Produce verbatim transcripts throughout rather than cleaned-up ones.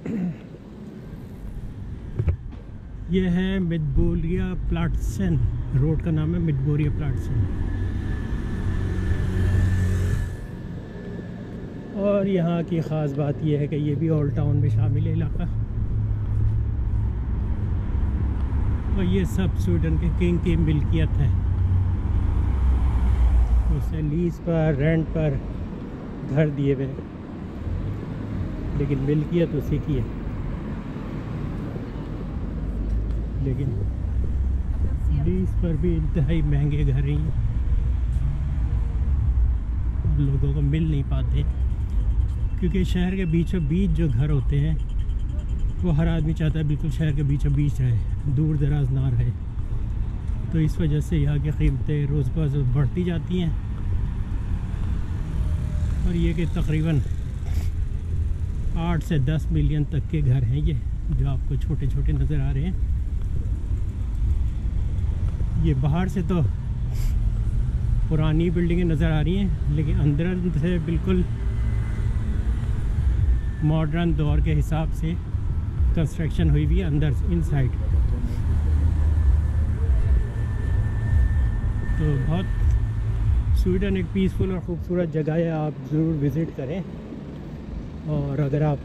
ये है मिडबोरिया प्लाट्सन, रोड का नाम है मिडबोरिया प्लाट्सन। और यहाँ की ख़ास बात यह है कि ये भी ओल्ड टाउन में शामिल है इलाका, और ये सब स्वीडन के किंग की मिल्कियत है। उसे लीज पर, रेंट पर घर दिए हुए, लेकिन मिल्कियत उसी की है। लेकिन लीज पर भी इंतहाई महंगे घर हैं, और लोगों को मिल नहीं पाते, क्योंकि शहर के बीचों बीच जो घर होते हैं वो हर आदमी चाहता है बिल्कुल शहर के बीचों बीच रहे, दूर दराज ना रहे। तो इस वजह से यहाँ की कीमतें रोज़ बरोज़ बढ़ती जाती हैं। और ये कि तकरीबन आठ से दस मिलियन तक के घर हैं ये, जो आपको छोटे छोटे नज़र आ रहे हैं। ये बाहर से तो पुरानी बिल्डिंगें नज़र आ रही हैं, लेकिन अंदर से बिल्कुल मॉडर्न दौर के हिसाब से कंस्ट्रक्शन हुई हुई है अंदर इनसाइड। तो बहुत स्वीडन एक पीसफुल और ख़ूबसूरत जगह है, आप ज़रूर विज़िट करें। और अगर आप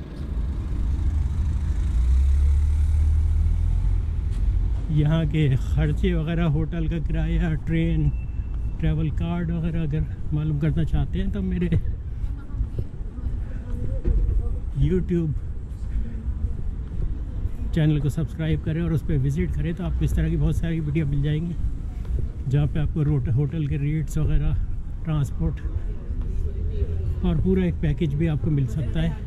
यहाँ के ख़र्चे वगैरह, होटल का किराया, ट्रेन, ट्रैवल कार्ड वगैरह अगर मालूम करना चाहते हैं तो मेरे यूट्यूब चैनल को सब्सक्राइब करें और उस पर विज़िट करें, तो आपको इस तरह की बहुत सारी वीडियो मिल जाएंगी, जहाँ पे आपको रोट होटल के रेट्स वगैरह, ट्रांसपोर्ट और पूरा एक पैकेज भी आपको मिल सकता है।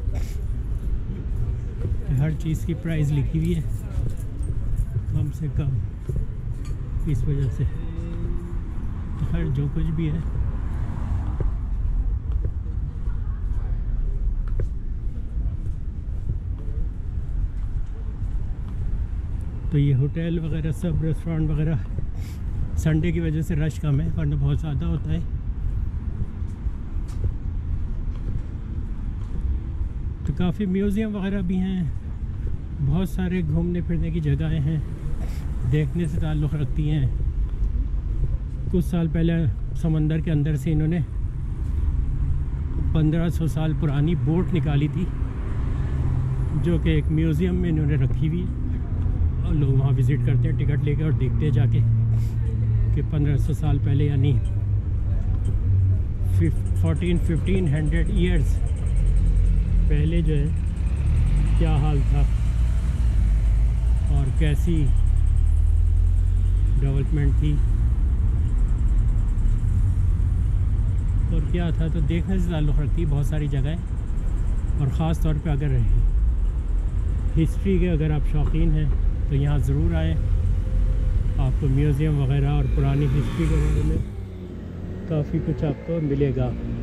हर चीज़ की प्राइस लिखी हुई है कम से कम, इस वजह से तो खैर जो कुछ भी है तो ये होटल वगैरह सब, रेस्टोरेंट वगैरह संडे की वजह से रश कम है, वरना बहुत ज़्यादा होता है। तो काफ़ी म्यूज़ियम वगैरह भी हैं, बहुत सारे घूमने फिरने की जगहें हैं, देखने से ताल्लुक़ रखती हैं। कुछ साल पहले समंदर के अंदर से इन्होंने पंद्रह सौ साल पुरानी बोट निकाली थी, जो कि एक म्यूज़ियम में इन्होंने रखी हुई है, और लोग वहाँ विज़िट करते हैं टिकट लेकर और देखते हैं जाके कि पंद्रह सौ साल पहले यानी फोर्टीन फिफ्टीन हंड्रेड ईयर्स पहले जो है क्या हाल था और कैसी डेवलपमेंट थी और क्या था। तो देखने से ताल्लुक़ रखती है बहुत सारी जगहें, और ख़ास तौर पे अगर हिस्ट्री के अगर आप शौकीन हैं तो यहाँ ज़रूर आएँ। आपको म्यूज़ियम वगैरह और पुरानी हिस्ट्री के बारे में काफ़ी कुछ आपको मिलेगा।